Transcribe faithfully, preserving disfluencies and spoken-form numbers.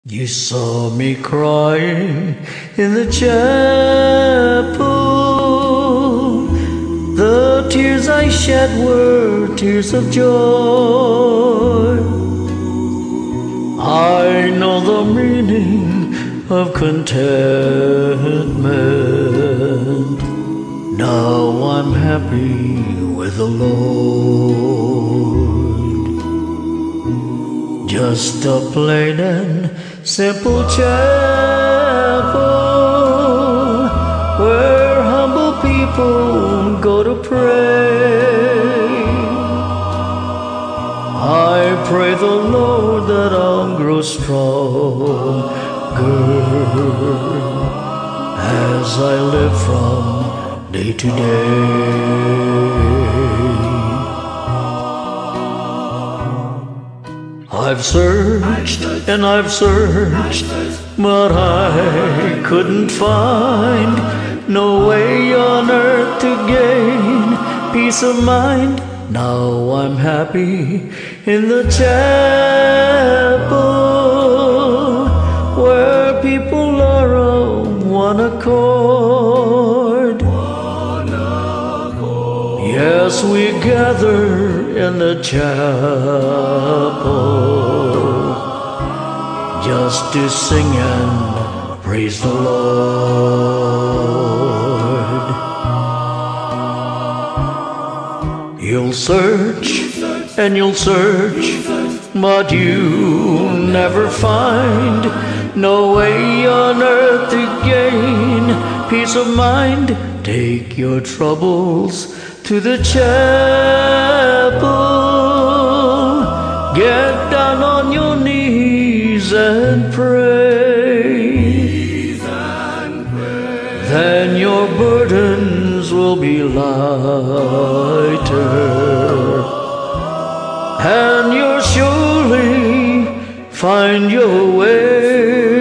You saw me crying in the chapel. The tears I shed were tears of joy. I know the meaning of contentment. Now I'm happy with the Lord. Just a plain and simple chapel where humble people go to pray. I pray the Lord that I'll grow stronger as I live from day to day. I've searched and I've searched, but I couldn't find no way on earth to gain peace of mind. Now I'm happy in the chapel where people are of one accord. Yes, we gather in the chapel just to sing and praise the Lord. You'll search and you'll search, but you'll never find no way on earth to gain peace of mind. Take your troubles to the chapel, get down on your knees and pray. Then your burdens will be lighter, and you'll surely find your way.